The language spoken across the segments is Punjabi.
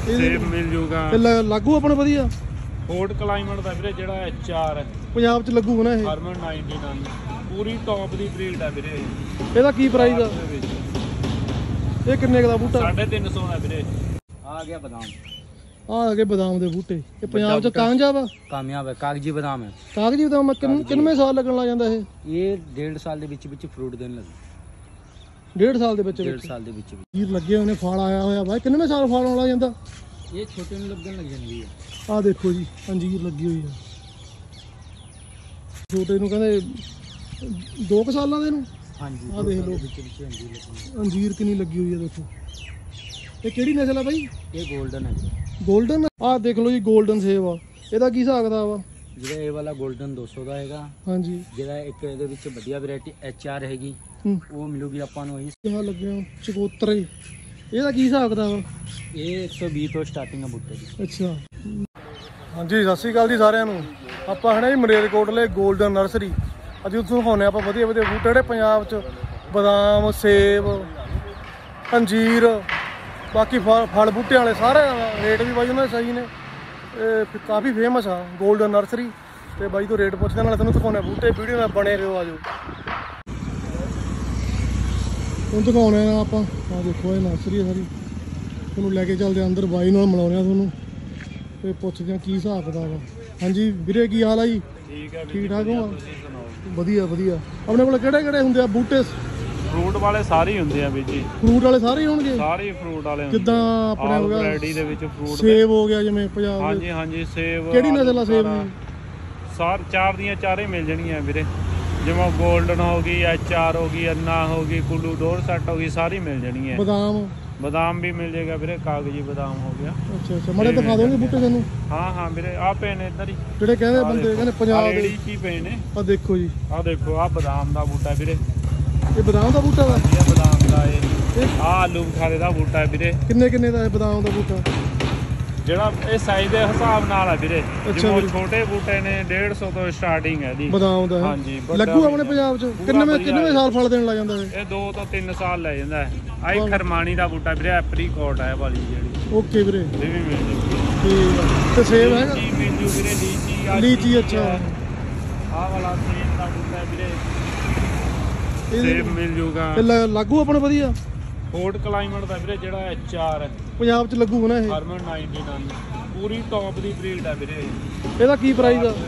ਸੇਬ ਮਿਲ ਜੂਗਾ ਤੇ ਲੱਗੂ ਆਪਣੇ ਵਧੀਆ ਫੋਰਟ ਕਲਾਈਮੇਟ ਦਾ ਵੀਰੇ ਜਿਹੜਾ HR ਹੈ ਪੰਜਾਬ ਚ ਲੱਗੂ ਨਾ ਇਹ ਹਰਮਨ 99 ਪੂਰੀ ਟੌਪ ਦੀ ਬਰੀਡ ਹੈ ਵੀਰੇ। ਇਹਦਾ ਕੀ ਪ੍ਰਾਈਸ ਆ? ਇਹ ਕਿੰਨੇ ਦਾ ਬੂਟਾ? 350 ਦਾ ਵੀਰੇ। आ गया बादाम, ਆ ਗਏ ਬਦਾਮ ਦੇ ਬੂਟੇ। ਇਹ ਪੰਜਾਬ ਚ ਕਾਮਯਾਬ ਆ? कामयाब है, कागजी बादाम है। ਕਾਗਜੀ ਬਦਾਮ ਕਿੰਨੇ ਸਾਲ ਲੱਗਣ ਲੱਗ ਜਾਂਦਾ ਇਹ? ये 1.5 साल ਦੇ ਵਿੱਚ ਫਰੂਟ ਦੇਣ ਲੱਗਾ। 1.5 ਸਾਲ ਦੇ ਵਿੱਚ 1.5 ਸਾਲ ਦੇ ਵਿੱਚ ਜੀਰ ਲੱਗੇ ਹੋਏ ਨੇ, ਫਲ ਆਇਆ ਹੋਇਆ ਬਾਈ। ਕਿੰਨੇ ਸਾਲ ਫਲ ਆਉਣ ਲੱਗ ਜਾਂਦਾ? ਇਹ ਛੋਟੇ ਨੂੰ ਲੱਗਣ ਲੱਗ ਜਾਂਦੀ ਹੈ। ਆਹ ਦੇਖੋ ਜੀ ਅੰਜੀਰ ਲੱਗੀ ਹੋਈ ਆ। ਛੋਟੇ ਨੂੰ ਕਹਿੰਦੇ 2 ਸਾਲਾਂ ਦੇ ਨੂੰ। ਹਾਂਜੀ ਆਹ ਦੇਖ ਲਓ ਅੰਜੀਰ ਕਿੰਨੀ ਲੱਗੀ ਹੋਈ ਆ ਦੇਖੋ। ਇਹ ਕਿਹੜੀ ਨਸਲ ਆ ਬਾਈ? ਇਹ 골ਡਨ ਹੈ। 골ਡਨ। ਆਹ ਦੇਖ ਲਓ ਜੀ 골ਡਨ ਸੇਬ ਆ। ਇਹਦਾ ਕੀ ਹਿਸਾਬ ਕਿਤਾਬ ਆ? ਜਿਹੜਾ ਇਹ ਵਾਲਾ 골ਡਨ 200 ਦਾ ਹੈਗਾ। ਹਾਂਜੀ। ਜਿਹੜਾ ਇੱਕ ਇਹਦੇ ਵਿੱਚ ਵਧੀਆ ਵੈਰਾਈਟੀ HR ਹੈਗੀ ਉਹ ਮਿਲੂਗੀ ਆਪਾਂ ਨੂੰ। ਇਹ ਲੱਗਿਆ ਚਕੋਤਰੇ। ਇਹਦਾ ਕੀ ਹਿਸਾਬ ਕਿਤਾਬ ਆ? ਇਹ 120 ਤੋਂ ਸਟਾਰਟਿੰਗ ਹੈ ਬੂਟੇ ਦੀ। ਅੱਛਾ ਹਾਂਜੀ, ਸਤਿ ਸ਼੍ਰੀ ਅਕਾਲ ਜੀ ਸਾਰਿਆਂ ਨੂੰ। ਆਪਾਂ ਹਣਾ ਜੀ ਮਲੇਰਕੋਟਲੇ 골ਡਨ ਨਰਸਰੀ। ਅੱਜ ਉੱਥੋਂ ਦਿਖਾਉਂਦੇ ਆਪਾਂ ਵਧੀਆ ਵਧੀਆ ਬੂਟੇ ਜਿਹੜੇ ਪੰਜਾਬ 'ਚ ਬਦਾਮ, ਸੇਬ, ਅੰਜੀਰ, ਬਾਕੀ ਫਲ ਬੂਟਿਆਂ ਵਾਲੇ ਸਾਰੇ ਰੇਟ ਵੀ ਬਾਈ ਉਹਨਾਂ ਦੇ ਸਹੀ ਨੇ। ਇਹ ਕਾਫੀ ਫੇਮਸ ਆ 골ਡਨ ਨਰਸਰੀ। ਤੇ ਬਾਈ ਤੋਂ ਰੇਟ ਪੁੱਛਦੇ ਨਾਲ ਤੁਹਾਨੂੰ ਦਿਖਾਉਂਦੇ ਬੂਟੇ। ਵੀਡੀਓ ਨਾਲ ਬਣੇ ਰਹੋ। ਆਜੋ ਹੁਣ ਦਿਖਾਉਂਦੇ ਆ ਆਪਾਂ। ਆਹ ਦੇਖੋ ਇਹ ਨਰਸਰੀ ਹੈ ਸਾਰੀ। ਤੁਹਾਨੂੰ ਲੈ ਕੇ ਚੱਲਦੇ ਅੰਦਰ, ਬਾਈ ਨਾਲ ਮਿਲਾਉਂਦੇ ਆ ਤੁਹਾਨੂੰ ਤੇ ਪੁੱਛਦੇ ਆ ਕੀ ਹਿਸਾਬ ਕਿਤਾਬ ਆ। ਹਾਂਜੀ ਵੀਰੇ, ਕੀ ਹਾਲ ਆ ਜੀ? ਠੀਕ ਹੈ, ਠੀਕ ਠਾਕ ਹੋ? ਤੁਸੀਂ ਸੁਣਾਓ? ਵਧੀਆ ਵਧੀਆ। ਆਪਣੇ ਕੋਲ ਕਿਹੜੇ ਕਿਹੜੇ ਹੁੰਦੇ ਆ ਬੂਟੇ? ਫਰੂਟ ਵਾਲੇ ਸਾਰੇ ਹੀ ਹੁੰਦੇ ਆ ਵੀਰ ਜੀ। ਫਰੂਟ ਵਾਲੇ ਸਾਰੇ ਹੀ ਹੋਣਗੇ? ਸਾਰੇ ਫਰੂਟ ਵਾਲੇ ਹੁੰਦੇ। ਜਿੱਦਾਂ ਆਪਣੇ ਹੋ ਗਿਆ ਵੈਰਾਈਟੀ ਦੇ ਵਿੱਚ ਫਰੂਟ ਸੇਬ ਹੋ ਗਿਆ ਜਿਵੇਂ ਪੰਜਾਬ ਦੇ। ਹਾਂਜੀ ਹਾਂਜੀ ਸੇਬ। ਕਿਹੜੀ ਨਸਲ ਆ ਸੇਬ ਦੀ? ਚਾਰ ਦੀਆਂ ਚਾਰੇ ਮਿਲ ਜਾਣਗੀਆਂ ਵੀਰੇ। ਜਿਵੇਂ 골ਡਨ ਹੋ ਗਈ, HR ਹੋ ਗਈ, ਅੰਨਾ ਹੋ ਗਈ, ਕੁੱਲੂ ਡੋਰ ਸੈੱਟ ਹੋ ਗਈ, ਸਾਰੀ ਮਿਲ ਜਾਣੀ ਹੈ। ਬਦਾਮ ਵੀ ਮਿਲ ਜਾਏਗਾ ਵੀਰੇ। ਕਾਗਜੀ ਬਦਾਮ ਹੋ ਗਿਆ। ਅੱਛਾ ਅੱਛਾ, ਮਾੜੇ ਦਿਖਾ ਦੋਗੇ ਬੂਟੇ ਤੁਹਾਨੂੰ? ਹਾਂ ਵੀਰੇ, ਆ ਪਏ ਨੇ ਇੱਧਰ ਹੀ ਜਿਹੜੇ ਕਹਿੰਦੇ ਬੰਦੇ ਕਹਿੰਦੇ ਪੰਜਾਬ ਦੇ ਕੀ ਪਏ ਨੇ। ਆ ਦੇਖੋ ਜੀ, ਆ ਦੇਖੋ ਆ ਬਦਾਮ ਦਾ ਬੂਟਾ ਵੀਰੇ। ਇਹ ਬਦਾਮ ਦਾ ਬੂਟਾ ਵਾ? ਇਹ ਬਦਾਮ ਦਾ ਇਹ ਆਲੂ ਬੁਖਾਰੇ ਦਾ ਬੂਟਾ ਹੈ ਵੀਰੇ। ਕਿੰਨੇ ਦਾ ਇਹ ਬਦਾਮ ਦਾ ਬੂਟਾ? ਜਿਹੜਾ ਇਹ ਸਾਈਜ਼ ਦੇ ਹਿਸਾਬ ਨਾਲ ਆ ਵੀਰੇ। ਜਿਵੇਂ ਛੋਟੇ ਬੂਟੇ ਨੇ 150 ਤੋਂ ਸਟਾਰਟਿੰਗ ਹੈ ਜੀ ਬਦਾਮ ਦਾ। ਹਾਂਜੀ, ਲੱਗੂ ਆਪਣੇ ਪੰਜਾਬ 'ਚ? ਕਿੰਨੇ ਸਾਲ ਫਲ ਦੇਣ ਲੱਗ ਜਾਂਦਾ ਇਹ 2 ਤੋਂ 3 ਸਾਲ ਲੈ ਜਾਂਦਾ ਹੈ। ਆਈ ਖਰਮਾਣੀ ਦਾ ਬੂਟਾ ਵੀਰੇ। ਐਪਰੀਕੋਟ ਹੈ ਵਾਲੀ ਜਿਹੜੀ। ਓਕੇ ਵੀਰੇ, ਇਹ ਵੀ ਮਿਲ ਜੂਗੀ। ਠੀਕ ਆ। ਤੇ ਸੇਬ ਹੈਗਾ? ਲੀਚੀ ਮਿਲ ਜੂ ਵੀਰੇ। ਲੀਚੀ ਅੱਛਾ। ਆਹ ਵਾਲਾ ਸੇਬ ਦਾ ਬੂਟਾ ਵੀਰੇ। ਸੇਬ ਮਿਲ ਜੂਗਾ। ਤੇ ਲੱਗੂ ਆਪਣੇ ਵਧੀਆ ਫੋਰਟ ਕਲਾਈਮੇਟ ਦਾ ਵੀਰੇ ਜਿਹੜਾ HR ਹੈ ਪੰਜਾਬ 'ਚ ਲੱਗੂ ਨਾ ਇਹ? ਹਰਮਨ 99 ਪੂਰੀ ਟੌਪ ਦੀ ਬਰੀਡ ਹੈ ਵੀਰੇ। ਇਹਦਾ ਕੀ ਪ੍ਰਾਈਸ ਆ?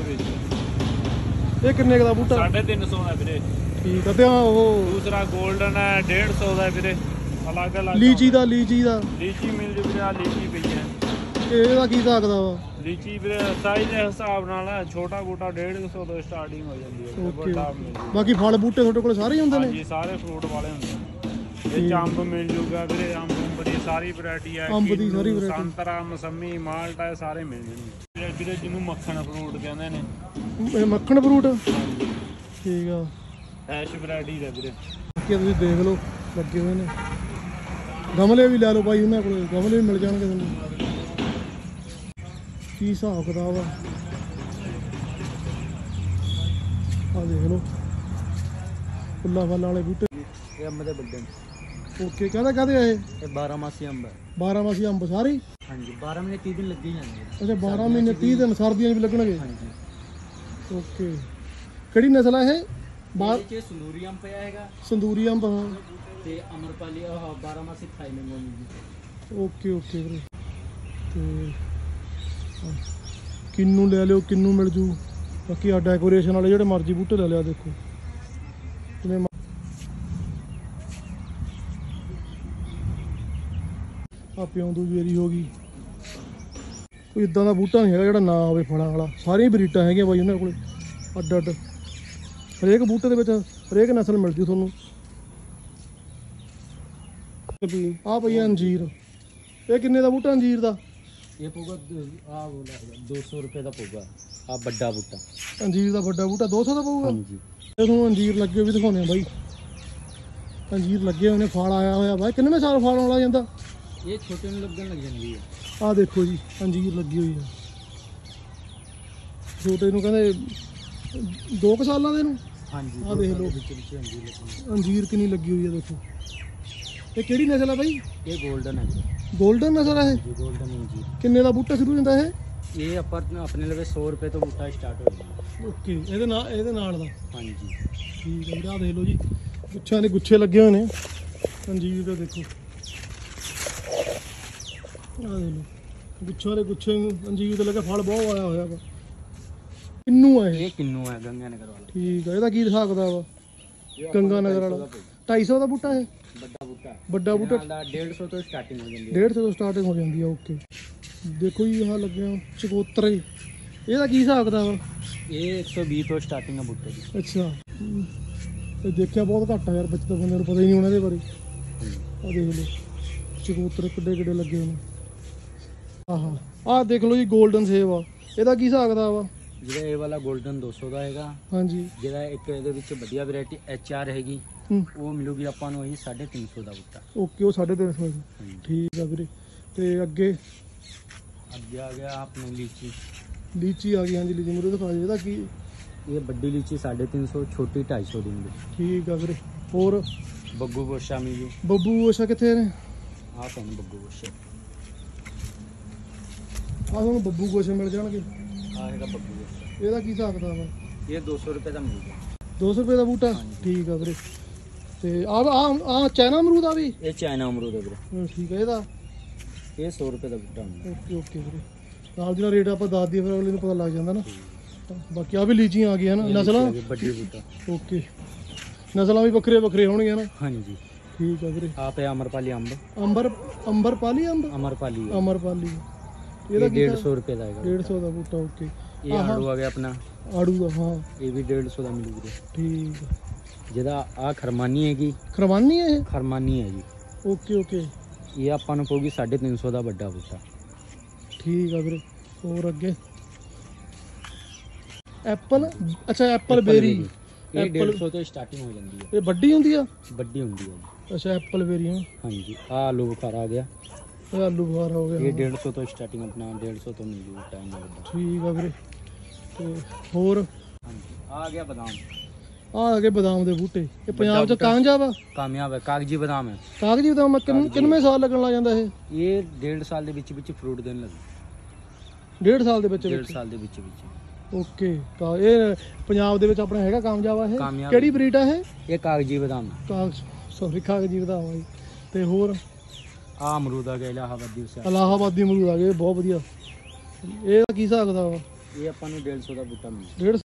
ਇਹ ਕਿੰਨੇ ਦਾ ਬੂਟਾ? 350 ਦਾ ਵੀਰੇ। ਠੀਕ ਆ। ਤੇ ਉਹ ਦੂਸਰਾ 골ਡਨ ਹੈ 150 ਦਾ ਵੀਰੇ। ਅਲੱਗ ਅਲੱਗ ਲੀਚੀ ਦਾ ਲੀਚੀ ਮਿਲ ਜੂ ਵੀਰੇ। ਆ ਲੀਚੀ ਪਈ ਹੈ। ਇਹਦਾ ਕੀ ਹਿਸਾਬ ਕਿਤਾਬ ਆ? ਲੀਚੀ ਵੀਰੇ ਸਾਈਜ਼ ਦੇ ਹਿਸਾਬ ਨਾਲ ਛੋਟਾ ਬੂਟਾ 150 ਤੋਂ ਸਟਾਰਟਿੰਗ ਹੋ ਜਾਂਦੀ ਹੈ। ਵੱਡਾ ਮਿਲ ਜੂ। ਬਾਕੀ ਫਲ ਬੂਟੇ ਤੁਹਾਡੇ ਕੋਲ ਸਾਰੇ ਹੀ ਹੁੰਦੇ ਨੇ? ਹਾਂਜੀ, ਸਾਰੇ ਫਰੂਟ ਵਾਲੇ ਹੁੰਦੇ ਨੇ। ਇਹ ਅੰਬ ਮਿਲ ਜੂਗਾ ਵੀਰੇ। ਅੰਬ ਦੀ ਸਾਰੀ ਵੈਰਾਈਟੀ ਹੈ। ਅੰਬ ਦੀ ਸਾਰੀ ਵੈਰਾਈਟੀ, ਸੰਤਰਾ, ਮਸੰਮੀ, ਮਾਲਟਾ, ਸਾਰੇ ਮਿਲ ਜਾਣਗੇ ਵੀਰੇ। ਜਿਹਨੂੰ ਮੱਖਣ ਫਰੂਟ ਕਹਿੰਦੇ ਨੇ। ਇਹ ਮੱਖਣ ਫਰੂਟ? ਠੀਕ ਆ। ਐਸ਼ ਵੈਰਾਈਟੀ ਦਾ ਵੀਰੇ। ਬਾਕੀ ਤੁਸੀਂ ਦੇਖ ਲਓ ਲੱਗੇ ਹੋਏ ਨੇ। ਗਮਲੇ ਵੀ ਲੈ ਲਓ ਬਾਈ, ਉਹਨਾਂ ਕੋਲ ਗਮਲੇ ਵੀ ਮਿਲ ਜਾਣਗੇ ਤੁਹਾਨੂੰ। ਕੀ ਹਿਸਾਬ ਕਿਤਾਬ ਆ? ਆ ਦੇਖ ਲਓ ਫੁੱਲਾਂ ਫਲਾਂ ਵਾਲੇ ਬੂਟੇ। ਇਹ ਅੰਬ ਦੇ ਵੱਡੇ। ਓਕੇ, ਕਾਹਦੇ ਆ ਇਹ? ਇਹ 12 ਮਾਸੀ ਅੰਬ ਹੈ। 12 ਮਾਸੀ ਅੰਬ ਸਾਰੇ? ਹਾਂਜੀ, 12 ਮਹੀਨੇ 30 ਦਿਨ ਲੱਗੇ ਜਾਂਦੇ। ਅੱਛਾ, 12 ਮਹੀਨੇ 30 ਦਿਨ ਸਰਦੀਆਂ 'ਚ ਵੀ ਲੱਗਣਗੇ? ਹਾਂਜੀ। ਓਕੇ, ਕਿਹੜੀ ਨਸਲ ਆ ਇਹ? ਇਹ ਸੰਦੂਰੀ ਅੰਬ ਪਿਆ ਹੈਗਾ। ਸੰਦੂਰੀ ਅੰਬ। ਹਾਂ, ਤੇ ਅਮਰਪਾਲੀ 12 ਮਾਸੀ ਖਾਈ ਮੈਂਗੋ ਮਿਲਦੀ। ਓਕੇ ਓਕੇ ਵੀਰੇ। ਤੇ ਕਿੰਨੂ ਲੈ ਲਿਓ, ਕਿੰਨੂ ਮਿਲ ਜੂ। ਬਾਕੀ ਆ ਡੈਕੋਰੇਸ਼ਨ ਵਾਲੇ ਜਿਹੜੇ ਮਰਜ਼ੀ ਬੂਟੇ ਲੈ ਲਿਆ। ਦੇਖੋ ਜਿਵੇਂ ਆ ਪਿਉਂਦੂ ਜੇਰੀ ਹੋ ਗਈ। ਕੋਈ ਇਦਾਂ ਦਾ ਬੂਟਾ ਨਹੀਂ ਹੈਗਾ ਜਿਹੜਾ ਨਾ ਹੋਵੇ ਫਲਾਂ ਵਾਲਾ। ਸਾਰੀਆਂ ਬਰੀਡਾਂ ਹੈਗੀਆਂ ਬਾਈ ਉਹਨਾਂ ਕੋਲ ਅੱਡ ਅੱਡ। ਹਰੇਕ ਬੂਟੇ ਦੇ ਵਿੱਚ ਹਰੇਕ ਨਸਲ ਮਿਲ ਜੂ ਤੁਹਾਨੂੰ। ਆ ਪਈ ਅੰਜੀਰ। ਇਹ ਕਿੰਨੇ ਦਾ ਬੂਟਾ ਅੰਜੀਰ ਦਾ? ਇਹ ਪਊਗਾ 200 ਰੁਪਏ ਦਾ ਪਊਗਾ। ਆ ਵੱਡਾ ਬੂਟਾ ਅੰਜੀਰ ਦਾ ਵੱਡਾ ਬੂਟਾ 200 ਦਾ ਪਊਗਾ? ਹਾਂਜੀ। ਇਹ ਤੁਹਾਨੂੰ ਅੰਜੀਰ ਲੱਗੇ ਵੀ ਦਿਖਾਉਂਦੇ ਆ ਬਾਈ। ਅੰਜੀਰ ਲੱਗੇ ਹੋਏ ਨੇ, ਫਲ ਆਇਆ ਹੋਇਆ ਬਾਈ। ਕਿੰਨੇ ਸਾਲ ਫਲ ਆਉਣ ਲੱਗ ਜਾਂਦਾ? ਇਹ ਛੋਟੇ ਨੂੰ ਲੱਗਣ ਲੱਗ ਜਾਂਦੀ ਹੈ। ਆਹ ਦੇਖੋ ਜੀ ਅੰਜੀਰ ਲੱਗੀ ਹੋਈ ਆ। ਛੋਟੇ ਨੂੰ ਕਹਿੰਦੇ 2 ਸਾਲਾਂ ਦੇ ਨੂੰ। ਹਾਂਜੀ, ਆਹ ਦੇਖ ਲਓ ਅੰਜੀਰ ਕਿੰਨੀ ਲੱਗੀ ਹੋਈ ਆ। ਦੇਖੋ ਇਹ ਕਿਹੜੀ ਨਸਲ ਆ ਬਾਈ? ਇਹ 골ਡਨ ਹੈ ਵੀਰੇ। 골ਡਨ ਨਸਲ ਆ ਇਹ? ਜੀ 골ਡਨ ਇੰਜੀ। ਕਿੰਨੇ ਦਾ ਬੂਟਾ ਸ਼ੁਰੂ ਹੁੰਦਾ ਇਹ? ਇਹ ਆਪਾਂ ਆਪਣੇ ਲਵੇ 100 ਰੁਪਏ ਤੋਂ ਬੂਟਾ ਸਟਾਰਟ ਹੋ ਜਾਂਦਾ। ਓਕੇ, ਇਹਦੇ ਨਾਲ ਦਾ ਹਾਂਜੀ ਠੀਕ ਹੈ ਵੀਰੇ। ਆਹ ਦੇਖ ਲਓ ਜੀ, ਗੁੱਛਿਆਂ ਦੇ ਗੁੱਛੇ ਲੱਗੇ ਹੋਏ ਨੇ ਅੰਜੀਰ ਦੇ। ਦੇਖੋ ਆਹ ਦੇਖ ਲਓ, ਗੁੱਛਿਆਂ ਦੇ ਗੁੱਛੇ ਅੰਜੀਰ ਦੇ ਲੱਗੇ, ਫਲ ਬਹੁਤ ਆਇਆ ਹੋਇਆ ਵਾ। ਕਿੰਨੂ ਆ ਇਹ? ਇਹ ਕਿੰਨੂ ਹੈ ਗੰਗਾ ਨਗਰ ਵਾਲਾ। ਠੀਕ ਆ, ਇਹਦਾ ਕੀ ਹਿਸਾਬ ਦਾ ਵਾ? ਗੰਗਾ ਨਗਰ ਵਾਲਾ 250 ਦਾ ਬੂਟਾ ਇਹ? ਵੱਡਾ ਬੂਟਾ। ਵੱਡਾ ਬੂਟਾ ਦਾ 150 ਤੋਂ ਸਟਾਰਟਿੰਗ ਹੋ ਜਾਂਦੀ ਹੈ। 150 ਤੋਂ ਸਟਾਰਟਿੰਗ ਹੋ ਜਾਂਦੀ ਆ। ਓਕੇ, ਦੇਖੋ ਜੀ ਆਹ ਲੱਗਿਆ ਚਕੋਤਰੇ, ਇਹਦਾ ਕੀ ਹਿਸਾਬ ਦਾ ਵਾ? ਇਹ 120 ਤੋਂ ਸਟਾਰਟਿੰਗ ਹੈ ਬੂਟੇ ਦੀ। ਅੱਛਾ, ਇਹ ਦੇਖਿਆ ਬਹੁਤ ਘੱਟ ਆ ਯਾਰ, ਬੱਚੇ ਤਾਂ ਬੰਦੇ ਨੂੰ ਪਤਾ ਹੀ ਨਹੀਂ ਉਹਨਾਂ ਦੇ ਬਾਰੇ। ਆਹ ਦੇਖ ਲਓ ਚਕੋਤਰੇ ਕਿੱਡੇ ਕਿੱਡੇ ਲੱਗੇ ਹੋਏ ਨੇ। ਆਹਾ, ਆਹ ਦੇਖ ਲਓ ਜੀ 골ਡਨ ਸੇਬ ਆ, ਇਹਦਾ ਕੀ ਹਿਸਾਬ ਦਾ ਵਾ? ਜਿਹੜਾ ਇਹ ਵਾਲਾ 골ਡਨ 200 ਦਾ ਹੈਗਾ। ਹਾਂਜੀ। ਜਿਹੜਾ ਇੱਕ ਇਹਦੇ ਵਿੱਚ ਵਧੀਆ ਵੈਰਾਈਟੀ HR ਹੈਗੀ, ਉਹ ਮਿਲੂਗੀ ਆਪਾਂ ਨੂੰ ਇਹੀ 350 ਦਾ ਬੂਟਾ। ਓਕੇ, ਉਹ 350 ਦਾ। ਠੀਕ ਆ ਵੀਰੇ। ਤੇ ਅੱਗੇ ਆ ਗਿਆ ਆਪਣੇ ਲੀਚੀ। ਲੀਚੀ ਆ ਗਈ। ਹਾਂਜੀ, ਲੀਚੀ ਮੁਰੇ ਦਿਖਾ ਦਿਓ, ਇਹਦਾ ਕੀ? ਇਹ ਵੱਡੀ ਲੀਚੀ 350, ਛੋਟੀ 250 ਦੀ ਮਿਲੂ। ਠੀਕ ਆ ਵੀਰੇ। ਹੋਰ ਬੱਗੂ ਗੋਸ਼ਾ ਮਿਲੂ। ਬੱਬੂ ਗੋਸ਼ਾ ਕਿੱਥੇ ਨੇ? ਆਹ ਤੁਹਾਨੂੰ ਬੱਗੂ ਗੋਸ਼ਾ। ਆਹ ਤੁਹਾਨੂੰ ਬੱਬੂ ਗੋਸ਼ੇ ਮਿਲ ਜਾਣਗੇ। ਆਹ ਹੈਗਾ ਬੱਗੂ ਗੋਸ਼ਾ। ਇਹਦਾ ਕੀ ਹਿਸਾਬ ਦਾ ਵਾ? ਇਹ 200 ਰੁਪਏ ਦਾ ਮਿਲੂਗਾ। 200 ਰੁਪਏ ਦਾ ਬੂਟਾ? ਠੀਕ ਆ ਵੀਰੇ। ਤੇ ਆ ਚਾਈਨਾ ਅਮਰੂਦ ਆ ਵੀ? ਇਹ ਚਾਈਨਾ ਅਮਰੂਦ ਹੈ ਵੀਰੇ। ਠੀਕ ਆ, ਇਹਦਾ? ਇਹ 100 ਰੁਪਏ ਦਾ ਬੂਟਾ ਹੁੰਦਾ। ਓਕੇ ਓਕੇ ਵੀਰੇ। ਨਾਲ ਦੀ ਨਾਲ ਰੇਟ ਆਪਾਂ ਦੱਸ ਦਈਏ, ਫਿਰ ਅਗਲੇ ਨੂੰ ਪਤਾ ਲੱਗ ਜਾਂਦਾ ਨਾ। ਬਾਕੀ ਆ ਵੀ ਲੀਚੀਆਂ ਆ ਗਈਆਂ ਨਾ, ਨਸਲਾਂ? ਵੱਡੀ ਬੂਟਾ। ਓਕੇ, ਨਸਲਾਂ ਵੀ ਵੱਖਰੇ ਵੱਖਰੇ ਹੋਣਗੀਆਂ ਨਾ? ਹਾਂਜੀ। ਠੀਕ ਆ ਵੀਰੇ। ਆਪ ਹੈ ਅਮਰਪਾਲੀ ਅੰਬ। ਅੰਬਰਪਾਲੀ ਅੰਬ? ਅਮਰਪਾਲੀ। ਅਮਰਪਾਲੀ। ਇਹਦਾ 150 ਰੁਪਏ ਦਾ ਹੈਗਾ। 150 ਦਾ ਬੂਟਾ। ਓਕੇ। ਇਹ ਆੜੂ ਆ ਗਿਆ ਆਪਣਾ। ਆੜੂ ਦਾ? ਹਾਂ। ਇਹ ਵੀ 150 ਦਾ ਮਿਲੂ ਵੀਰੇ। ਠੀਕ। ਜਿਹਦਾ ਆ ਖਰਮਾਨੀ ਹੈਗੀ। ਖਰਮਾਨੀ ਹੈ ਇਹ? ਖਰਮਾਨੀ ਹੈ ਜੀ। Okay okay. ਇਹ ਆਪਾਂ ਨੂੰ ਪਊਗੀ 350 ਦਾ ਵੱਡਾ ਬੂਟਾ। ਠੀਕ ਆ ਵੀਰੇ। ਹੋਰ ਅੱਗੇ ਐਪਲ? ਅੱਛਾ, ਐਪਲ ਬੇਰੀ। ਇਹ 150 ਤੋਂ ਸਟਾਰਟਿੰਗ ਹੋ ਜਾਂਦੀ ਹੈ। ਇਹ ਵੱਡੀ ਹੁੰਦੀ ਆ? ਵੱਡੀ ਹੁੰਦੀ ਹੈ ਜੀ। ਅੱਛਾ, ਐਪਲ ਬੇਰੀ। ਹਾਂ ਹਾਂਜੀ। ਆ ਆਲੂ ਬੁਖਾਰਾ ਆ ਗਿਆ। ਇਹ ਆਲੂ ਬੁਖਾਰਾ ਹੋ ਗਿਆ। ਇਹ 150 ਤੋਂ ਸਟਾਰਟਿੰਗ ਆਪਣਾ 150 ਤੋਂ ਮਿਲ ਜੂ ਟਾਈਮ ਵੱਡਾ। ਠੀਕ ਆ ਵੀਰੇ। ਤੇ ਹੋਰ? ਹਾਂਜੀ। ਆ ਗਿਆ ਬਦਾਮ। ਆ ਗਏ ਬਦਾਮ ਦੇ ਬੂਟੇ। ਇਹ ਪੰਜਾਬ ਚ ਕਾਮਯਾਬ ਆ? ਕਾਮਯਾਬ ਹੈ। ਕਾਗਜੀ ਬਦਾਮ ਹੈ। ਕਾਗਜੀ ਬਦਾਮ? ਕਿੰਨੇ ਸਾਲ ਲੱਗਣ ਲੱਗ ਜਾਂਦਾ ਇਹ? ਇਹ 1.5 ਸਾਲ ਦੇ ਵਿੱਚ ਫਰੂਟ ਦੇਣ ਲੱਗੇ। 1.5 ਸਾਲ ਦੇ ਵਿੱਚ? 1.5 ਸਾਲ ਦੇ ਵਿੱਚ ਓਕੇ। ਇਹ ਪੰਜਾਬ ਦੇ ਵਿੱਚ ਆਪਣਾ ਹੈਗਾ ਕਾਮਯਾਬ ਆ ਇਹ? ਕਾਮਯਾਬ। ਕਿਹੜੀ ਬਰੀਡ ਆ ਇਹ? ਇਹ ਕਾਗਜੀ ਬਦਾਮ। ਕਾਗਜੀ ਬਦਾਮ ਆ ਜੀ। ਤੇ ਹੋਰ? ਆ ਅਮਰੂਦ ਆ ਗਿਆ ਇਲਾਹਾਬਾਦੀ। ਇਲਾਹਾਬਾਦੀ ਅਮਰੂਦ ਆ ਗਏ, ਬਹੁਤ ਵਧੀਆ। ਇਹਦਾ ਕੀ ਹਿਸਾਬ ਦਾ ਵਾ? ਇਹ ਆਪਾਂ ਨੂੰ 150 ਦਾ ਬੂਟਾ ਮਿਲੂ। 150